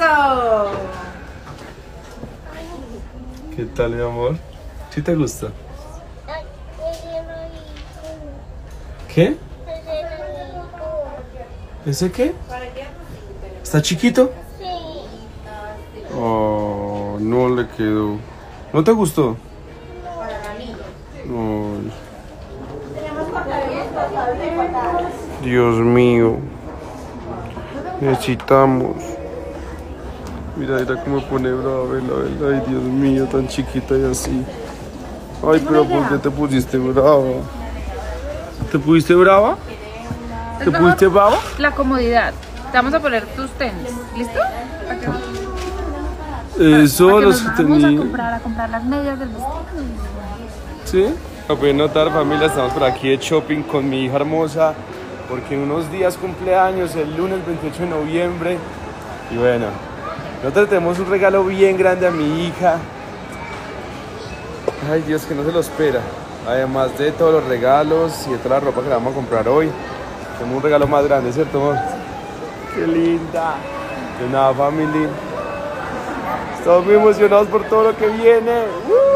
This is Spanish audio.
¡Eso! ¿Qué tal, mi amor? ¿Sí te gusta? ¿Qué? ¿Ese qué? ¿Está chiquito? Sí. Oh, no le quedó. ¿No te gustó? Ay. Dios mío. Necesitamos. Mira, mira cómo pone brava, vela, vela. Ay, Dios mío, tan chiquita y así. Ay, pero ¿por qué te pusiste brava? ¿Te pusiste brava? ¿Te pusiste brava? La comodidad. Te vamos a poner tus tenis. ¿Listo? ¿Para qué? Eso Para que los nos que vamos tenía. a comprar las medias del vestido. ¿Sí? Como pueden notar, familia, estamos por aquí de shopping con mi hija hermosa, porque en unos días cumpleaños, el lunes 28 de noviembre. Y bueno, nosotros tenemos un regalo bien grande a mi hija. Ay, Dios, que no se lo espera. Además de todos los regalos y de toda la ropa que le vamos a comprar hoy, tenemos un regalo más grande, ¿cierto, amor? ¡Qué linda! De nada, family. Estamos muy emocionados por todo lo que viene. ¡Woo!